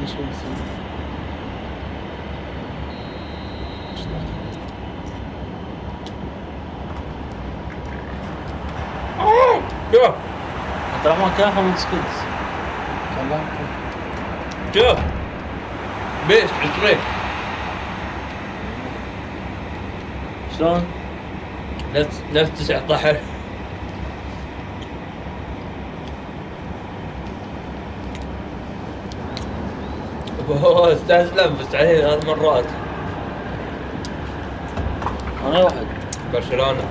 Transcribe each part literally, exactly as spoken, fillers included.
ايش بنسوي؟ شوف عبد الرحمن كان خمس سكيلز. شوف بيش عشرين شلون؟ نفس نفس تسعة عشر. هو استسلم بس عليه ثلاث مرات. انا واحد. برشلونة.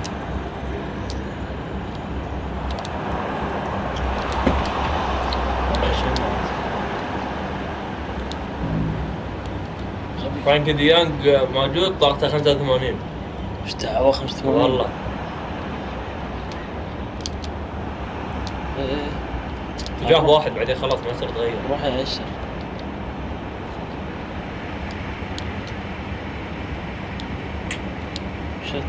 فرانك ديانج موجود طاقته خمسة وثمانين. ايش دعوة خمسة وثمانين؟ والله ايه جاه واحد بعدين خلاص ما يصير تغير. روح يأشر. شت.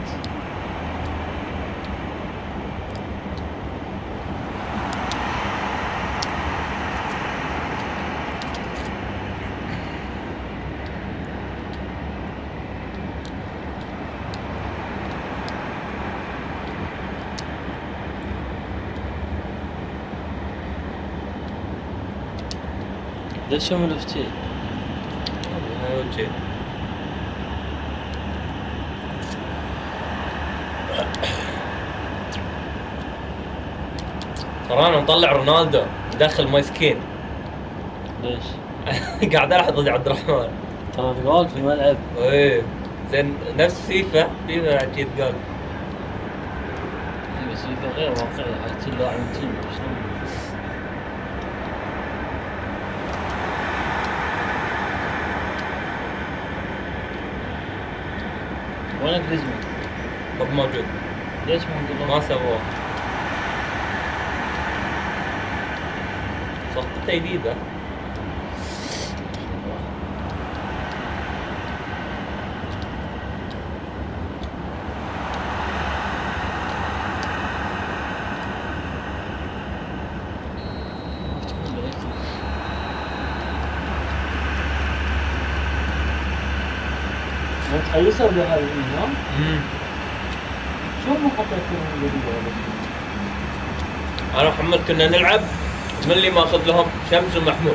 ليش يوم الافتي؟ هاي وجهي. ترى انا مطلع رونالدو مدخل مسكين. ليش؟ قاعد الحظ عبد الرحمن. ترى جول في الملعب. ايه زين نفس فيفا فيفا اكيد قال. اي بس فيفا غير واقعي، حاطين لاعب تيم شلون؟ وين جريزمان؟ مو موجود. ليش ما نقول ما سووه. صفقته جديدة. ما تخيسوا بهذا النظام؟ امم شلون ما حطيتوهم جديدة؟ انا ومحمد كنا نلعب من اللي ماخذ لهم شمس ومحمود.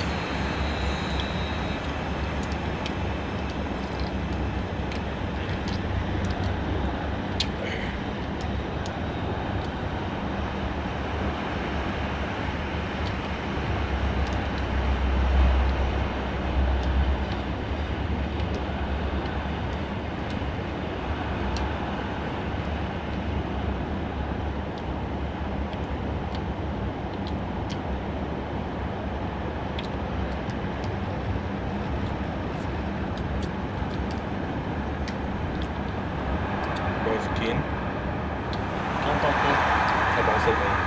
مسكين. كم طاقة؟ سبعة وسبعين.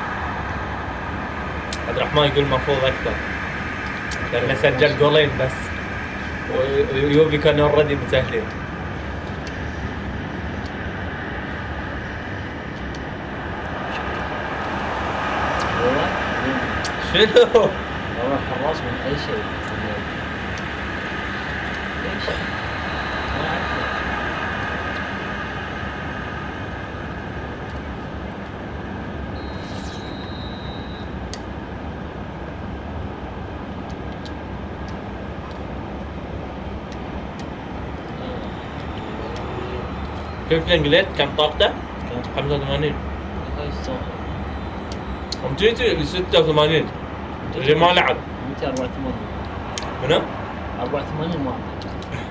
عبد الرحمن يقول المفروض اكثر لانه سجل جولين بس ويوبي كانوا اوريدي متاهلين. والله؟ شنو؟ والله حراس من أي شيء. أي شيء. ما أعرف. شفت الانجليز كم طاقته؟ كم؟ خمسة وثمانين. هاي يستاهل. ومتيتي ستة وثمانين اللي ما لعب. متى أربعة وثمانين؟ منو؟ أربعة وثمانين ما أعرف.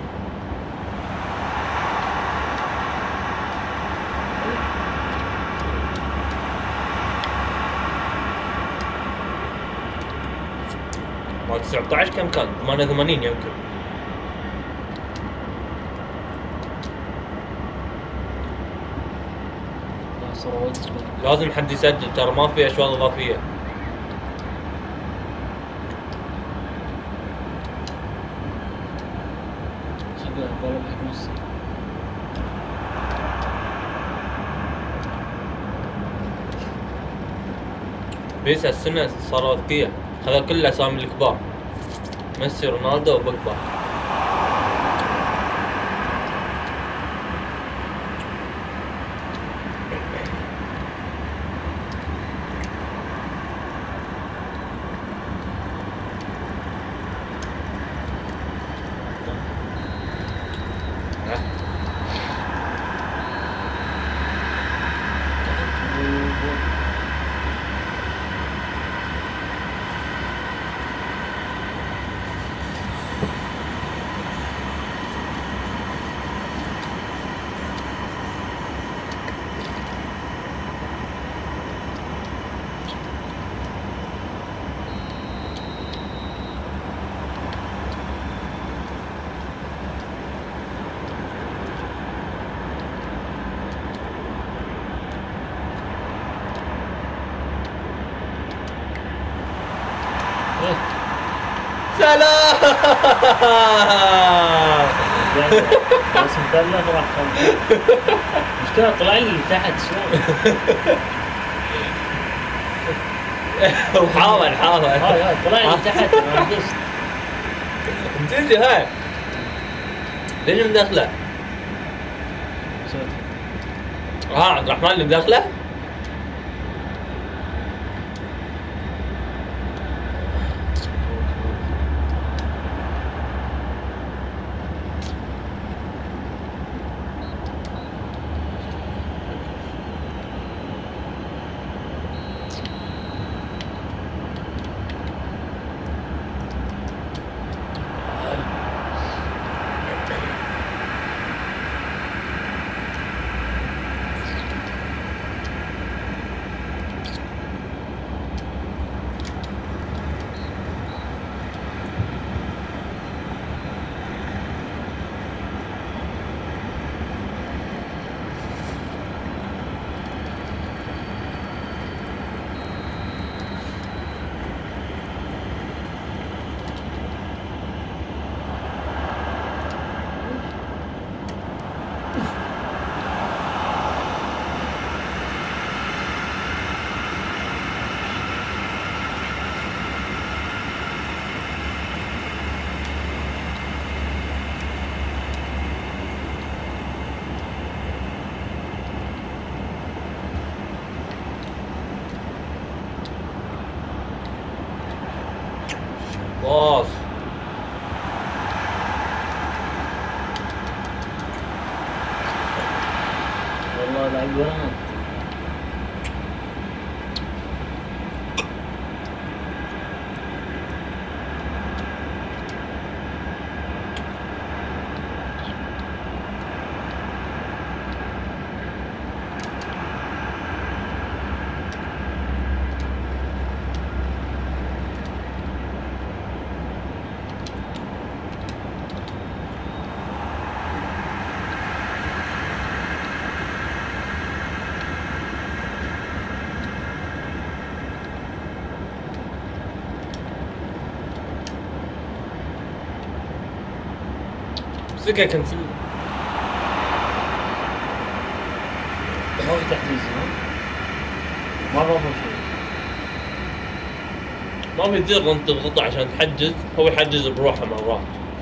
ما تسعة عشر كم كان؟ ثمانية وثمانين يمكن. لا صار وايد صغير. لازم حد يسجل ترى ما في اشواط اضافيه. شكله والله بحب نص. بيس السنه صاروا اذكياء، هذا كله اسامي الكبار. ميسي رونالدو وبوجبا. ها؟ سلام. بس مثلث راح خلص. المشكلة طلع لي تحت شلون؟ وحاول حاول هاي هاي طلع لي تحت ما دست. تجي هاي ليش مدخله؟ ها عبد الرحمن اللي مدخله؟ باص. والله العيان. سكة كنت ما في تحديث ها؟ ما ضافوا شيء. ما بيصير انت تضغط عشان تحجز، هو يحجز بروحه مرات.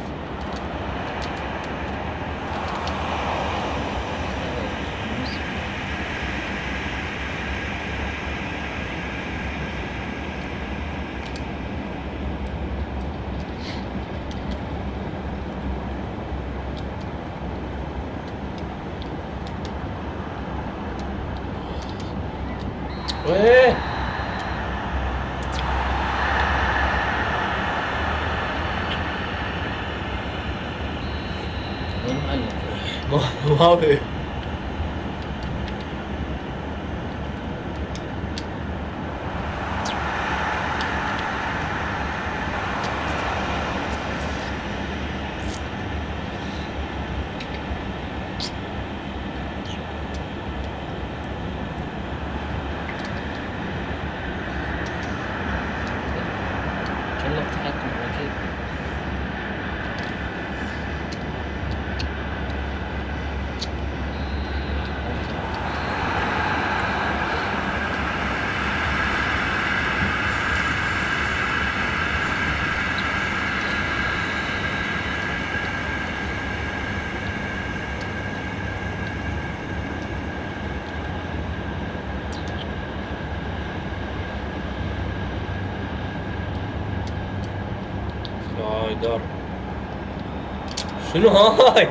ويه وين معلم؟ ما ما في. كله تحكم اكيد. هاي دار. شنو هاي؟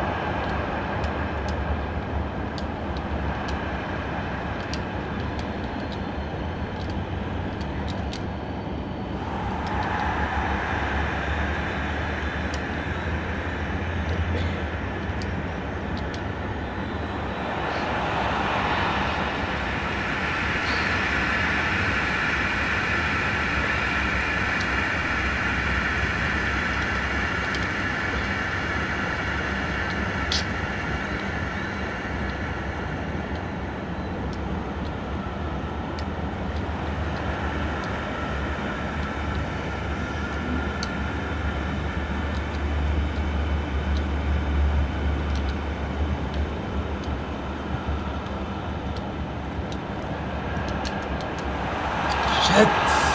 شت.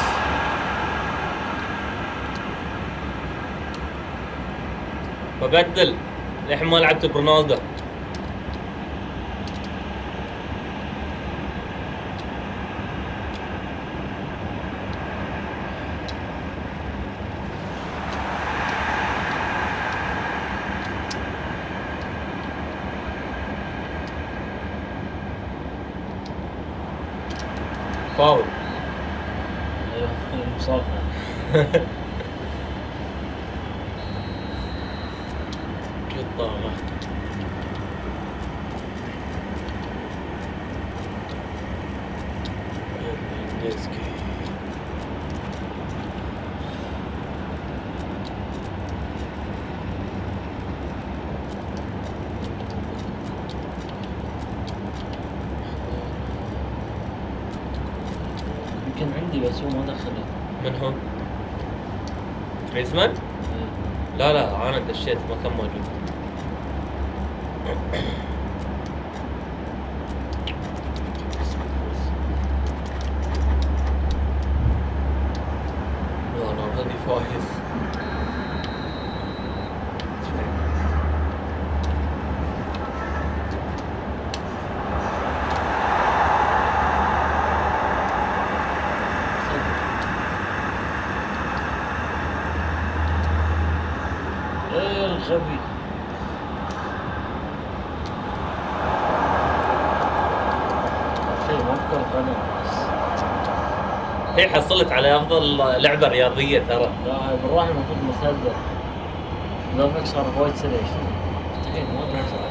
ببدل للحين ما لعبت برونالدو. فاول. ايوه المصافحة. بالطبع. يمكن عندي بس هو ما دخله. من هو؟ جريزمان؟ لا لا انا دشيت ما كان موجود. لا انا اوريدي فايز. ايه الغبي. شيء ما بكرة قدم بس. هي حصلت على افضل لعبه رياضيه ترى. لا هاي بالراحة المفروض مسدس. لو نكسر وايد سريع شنو؟ مستحيل ما بنكسر.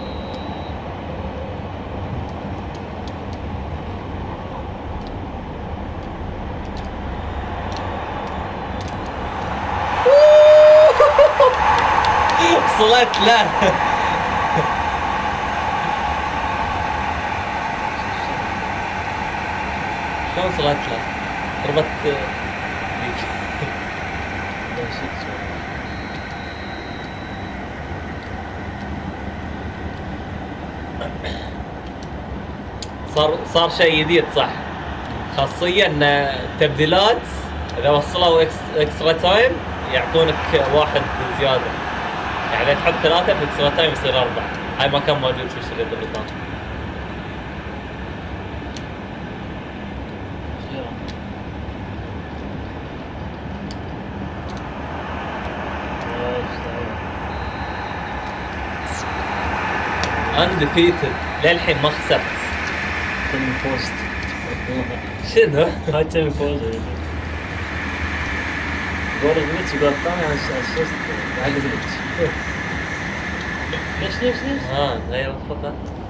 وصلت له. شلون وصلت له؟ ضربت ذيك. لا ست صار صار شيء جديد صح. خاصية ان تبديلات اذا وصلوا إكس اكسترا تايم يعطونك واحد زيادة. يعني تحط ثلاثة في اكسترا تايم يصير أربعة. هاي ما كان موجود في الشريط اللي طاف. اندفيتد للحين ما خسرت. تم فوست. شنو؟ هاي تم فوست. جول جلتش جول ثاني على الشوست بعد جلتش. ليش ليش ليش؟ اه غير الخطة.